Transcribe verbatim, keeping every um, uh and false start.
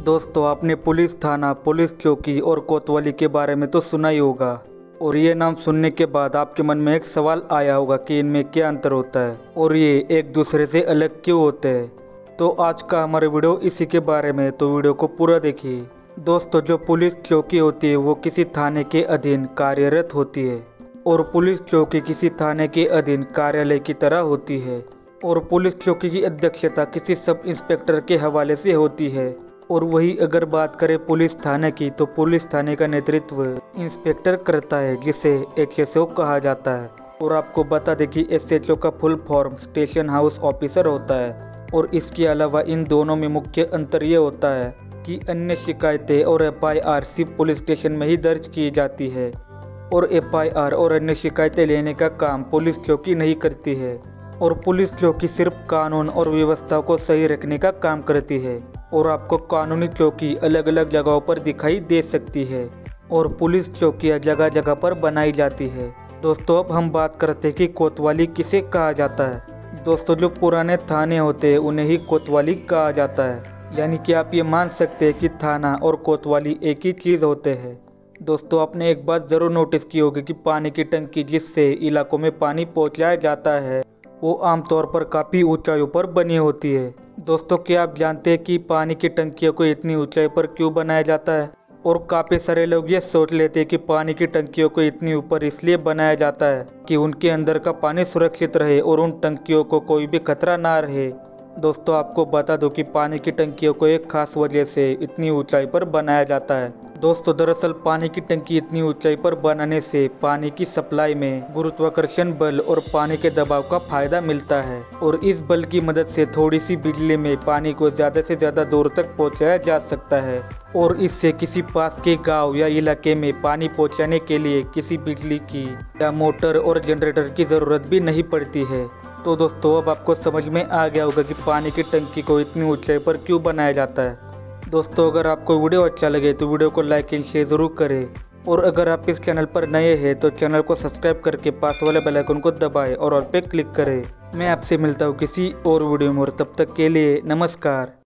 दोस्तों, आपने पुलिस थाना, पुलिस चौकी और कोतवाली के बारे में तो सुना ही होगा। और ये नाम सुनने के बाद आपके मन में एक सवाल आया होगा कि इनमें क्या अंतर होता है और ये एक दूसरे से अलग क्यों होते हैं। तो आज का हमारा वीडियो इसी के बारे में, तो वीडियो को पूरा देखिए। दोस्तों, जो पुलिस चौकी होती है वो किसी थाने के अधीन कार्यरत होती है और पुलिस चौकी किसी थाने के अधीन कार्यालय की तरह होती है। और पुलिस चौकी की अध्यक्षता किसी सब इंस्पेक्टर के हवाले से होती है। और वही अगर बात करें पुलिस थाने की, तो पुलिस थाने का नेतृत्व इंस्पेक्टर करता है, जिसे एच एस ओ कहा जाता है। और आपको बता दें कि एस एच ओ का full form station house officer होता है। और इसके अलावा इन दोनों में मुख्य अंतर ये होता है कि अन्य शिकायतें और एफ आई आर सिर्फ पुलिस स्टेशन में ही दर्ज की जाती है और एफ आई आर और अन्य शिकायतें लेने का काम पुलिस चौकी नहीं करती है। और पुलिस चौकी सिर्फ कानून और व्यवस्था को सही रखने का काम करती है। और आपको कानूनी चौकी अलग अलग जगहों पर दिखाई दे सकती है और पुलिस चौकियाँ जगह जगह पर बनाई जाती है। दोस्तों, अब हम बात करते हैं कि कोतवाली किसे कहा जाता है। दोस्तों, जो पुराने थाने होते हैं उन्हें ही कोतवाली कहा जाता है। यानी कि आप ये मान सकते हैं कि थाना और कोतवाली एक ही चीज़ होते हैं। दोस्तों, आपने एक बात ज़रूर नोटिस की होगी कि पानी की टंकी जिससे इलाकों में पानी पहुंचाया जाता है वो आमतौर पर काफ़ी ऊंचाइयों पर बनी होती है। दोस्तों, क्या आप जानते हैं कि पानी की टंकियों को इतनी ऊंचाई पर क्यों बनाया जाता है? और काफ़ी सारे लोग ये सोच लेते हैं कि पानी की टंकियों को इतनी ऊपर इसलिए बनाया जाता है कि उनके अंदर का पानी सुरक्षित रहे और उन टंकियों को कोई भी खतरा ना रहे। दोस्तों, आपको बता दूं कि पानी की टंकियों को एक खास वजह से इतनी ऊंचाई पर बनाया जाता है। दोस्तों, दरअसल पानी की टंकी इतनी ऊंचाई पर बनाने से पानी की सप्लाई में गुरुत्वाकर्षण बल और पानी के दबाव का फायदा मिलता है। और इस बल की मदद से थोड़ी सी बिजली में पानी को ज़्यादा से ज़्यादा दूर तक पहुंचाया जा सकता है। और इससे किसी पास के गांव या इलाके में पानी पहुंचाने के लिए किसी बिजली की या मोटर और जनरेटर की ज़रूरत भी नहीं पड़ती है। तो दोस्तों, अब आपको समझ में आ गया होगा कि पानी की टंकी को इतनी ऊंचाई पर क्यों बनाया जाता है। दोस्तों, अगर आपको वीडियो अच्छा लगे तो वीडियो को लाइक एंड शेयर ज़रूर करें। और अगर आप इस चैनल पर नए हैं तो चैनल को सब्सक्राइब करके पास वाले बेल आइकन को दबाएं और ऑल पे क्लिक करें। मैं आपसे मिलता हूँ किसी और वीडियो में, और तब तक के लिए नमस्कार।